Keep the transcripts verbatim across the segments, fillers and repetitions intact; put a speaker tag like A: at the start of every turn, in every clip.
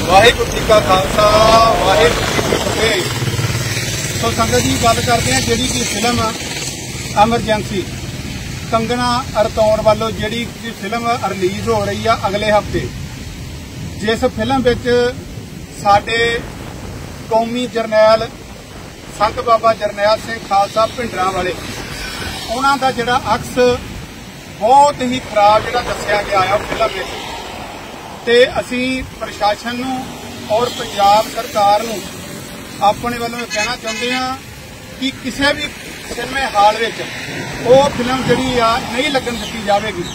A: वाहिगुरू जी का खालसा वाहिगुरू जी की फतेह। तो संगत जी गल करते हैं जिहड़ी कि फिल्म एमरजेंसी कंगना रतौर वालों जिहड़ी कि फिल्म रिलीज हो रही है अगले हफ्ते, जिस फिल्म विच साडे कौमी जरनैल संत बाबा जरनैल सिंह खालसा भिंडरां वाले उन्हां दा जिहड़ा अक्स बहुत ही खराब जिहड़ा दस्सिया गया है फिल्म विच, ते असीं प्रशासन नूं और पंजाब सरकार नूं अपने वालों कहना चाहते हैं कि किसी भी सिनेमे हाल विच वो फिल्म जिहड़ी आ नहीं लगन दित्ती जावेगी।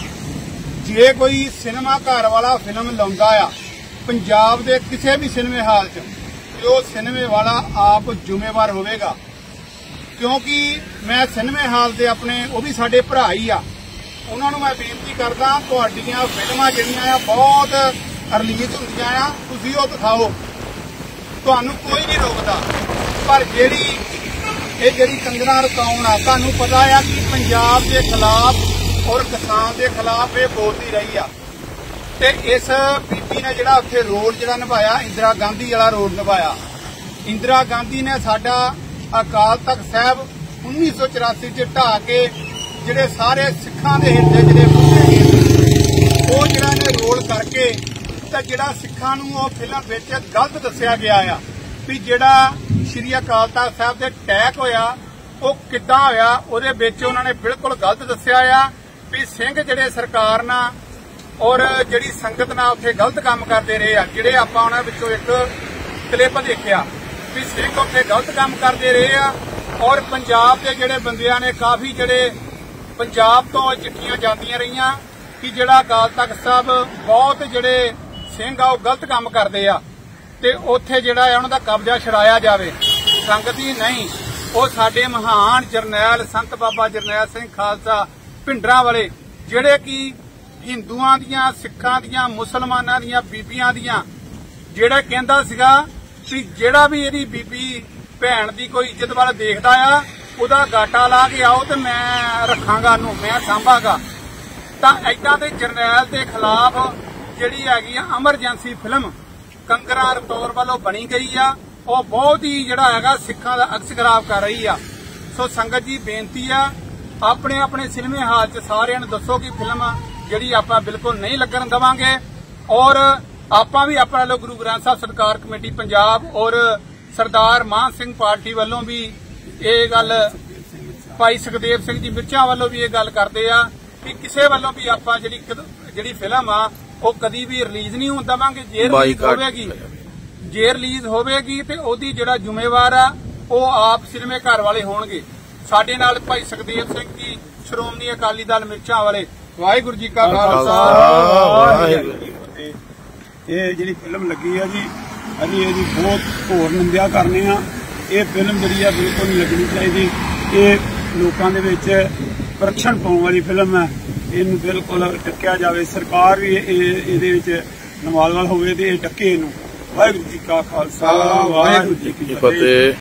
A: जे कोई सिनेमा घर वाला फिल्म लाउंदा आ पंजाब दे किसी भी सिनेमे हाल च, तो सिनेमे वाला आप जिम्मेवार होवेगा, क्योंकि मैं सिनेमे हाल दे अपने वो भी साडे भरा ही आ, उन्होंने मैं बेनती करदा तुहाडीआं फिल्मां जिहड़ियां आ बहुत रिलीज हुंदियां आ, तुसीं ओह दिखाओ, तुहानूं कोई नहीं रोकदा। पर जिहड़ी ये जिहड़ी कंगना रतौर आ, तुहानूं पता है कि पंजाब के खिलाफ और किसान के खिलाफ ये बोलती रही आ, ते इस बीबी ने जिहड़ा उत्थे रोल जिहड़ा निभाया इंदिरा गांधी वाला रोल निभाया। इंदिरा गांधी ने साडा अकाल तख्त साहब उन्नीस सौ चौरासी च ढा के जिहड़े सारे सिखां दे हिरदे जिहड़े बुझे वो जिहड़ा ने रोल करके ते जिहड़ा सिखां नूं वो फिल्म विच गलत दस्सिया गया आ भी जिहड़ा श्री अकाल तख्त साहब दे अटैक होया वो किद्दां होया, उहदे विच उन्हां ने बिल्कुल गलत दस्सिया आ भी सिंह जिहड़े सरकार नाल और जिहड़ी संगत नाल उत्थे गलत काम करदे रहे आ। जिहड़े आपां उहनां विचों एक क्लिप देखिया भी सिंह उत्थे गलत काम करदे रहे आ, और पंजाब के जिहड़े बंदियां ने काफ़ी जिहड़े पंजाब तो चिट्ठियां जांदियां रहियां कि जिहड़ा अकाल तख्त साहब बहुत जिहड़े सिंह आ गलत काम करदे आ ते उत्थे जिहड़ा है उन्हां दा कब्जा छड़ाया जावे। संगत ही नहीं, वो साडे महान जरनैल संत बाबा जरनैल सिंह खालसा भिंडरां वाले जिहड़े कि हिंदुआं दियां सिखां दियां मुसलमानां दियां बीबियां दियां जिहड़ा कहंदा सीगा कि जिहड़ा भी इहदी बीबी भैण दी कोई इज्जत वाल देखदा आ ਉਹਦਾ ਗਾਟਾ ਲਾ ਕੇ ਆਓ ਤੇ ਮੈਂ ਰੱਖਾਂਗਾ ਉਹਨੂੰ, ਮੈਂ ਸਾਂਭਾਂਗਾ। ਤਾਂ ਏਦਾਂ ਦੇ ਜਰਨੈਲ ਦੇ ਖਿਲਾਫ ਜਿਹੜੀ ਹੈਗੀ ਆ ਐਮਰਜੈਂਸੀ ਫਿਲਮ ਕੰਗਨਾ ਰਤੌਰ ਵੱਲੋਂ ਬਣੀ ਗਈ ਆ, ਉਹ ਬਹੁਤ ਹੀ ਜਿਹੜਾ ਹੈਗਾ ਸਿੱਖਾਂ ਦਾ ਅਕਸ ਖਰਾਬ ਕਰ ਰਹੀ ਆ। ਸੋ ਸੰਗਤ ਜੀ ਬੇਨਤੀ ਆ ਆਪਣੇ ਆਪਣੇ ਸਿਨੇਮੇ ਹਾਲ 'ਚ ਸਾਰਿਆਂ ਨੂੰ ਦੱਸੋ ਕਿ ਫਿਲਮ ਜਿਹੜੀ ਆਪਾਂ ਬਿਲਕੁਲ ਨਹੀਂ ਲੱਗਣ ਦੇਵਾਂਗੇ, ਔਰ ਆਪਾਂ ਵੀ ਆਪਣਾ ਲੋ ਗੁਰੂ ਗ੍ਰੰਥ ਸਾਹਿਬ ਸਤਿਕਾਰ ਕਮੇਟੀ ਪੰਜਾਬ ਔਰ ਸਰਦਾਰ ਮਾਨ ਸਿੰਘ ਪਾਰਟੀ ਵੱਲੋਂ ਵੀ ਇਹ ਗੱਲ ਭਾਈ ਸੁਖਦੇਵ ਸਿੰਘ ਜੀ ਮਿਰਚਾਂ ਵੱਲੋਂ ਵੀ ਇਹ ਗੱਲ ਕਰਦੇ ਆ ਕਿ ਕਿਸੇ ਵੱਲੋਂ ਵੀ ਆਪਾਂ ਜਿਹੜੀ ਜਿਹੜੀ ਫਿਲਮ ਆ ਉਹ ਕਦੀ ਵੀ ਰਿਲੀਜ਼ ਨਹੀਂ ਹੋਣ ਦੇਵਾਂਗੇ। ਜੇ ਰਿਲੀਜ਼ ਹੋਵੇਗੀ ਜੇ ਰਿਲੀਜ਼ ਹੋਵੇਗੀ ਤੇ ਉਹਦੀ ਜਿਹੜਾ ਜ਼ਿੰਮੇਵਾਰ ਆ ਉਹ ਆਪ ਸਿਨੇਮੇ ਘਰ ਵਾਲੇ ਹੋਣਗੇ। ਸਾਡੇ ਨਾਲ ਭਾਈ ਸੁਖਦੇਵ ਸਿੰਘ ਜੀ ਸ਼੍ਰੋਮਣੀ ਅਕਾਲੀ ਦਲ ਮਿਰਚਾਂ ਵਾਲੇ। ਵਾਹਿਗੁਰੂ ਜੀ ਕਾ ਖਾਲਸਾ ਵਾਹਿਗੁਰੂ ਜੀ ਕੀ ਫਤਿਹ।
B: ਇਹ ਜਿਹੜੀ ਫਿਲਮ ਲੱਗੀ ਆ ਜੀ ਅਸੀਂ ਇਹਦੀ ਬਹੁਤ ਘੋਰ ਨਿੰਦਿਆ ਕਰਨੇ ਆ। ਇਹ ਫਿਲਮ ਜਿਹੜੀ ਆ ਬਿਲਕੁਲ ਨਹੀਂ ਲੱਗਣੀ ਚਾਹੀਦੀ। ਇਹ ਲੋਕਾਂ ਦੇ ਵਿੱਚ ਪ੍ਰਸ਼ਨ ਪਾਉਣ ਵਾਲੀ ਫਿਲਮ ਹੈ, ਇਹਨੂੰ ਬਿਲਕੁਲ ਟੱਕਿਆ ਜਾਵੇ। ਸਰਕਾਰ ਵੀ ਇਹਦੇ ਵਿੱਚ ਇਨਵਾਲਵ ਹੋਵੇ ਤੇ ਇਹ ਟੱਕੇ ਇਹਨੂੰ। ਵਾਹਿਗੁਰੂ ਜੀ ਕਾ ਖਾਲਸਾ ਵਾਹਿਗੁਰੂ ਜੀ ਕੀ ਫਤਿਹ।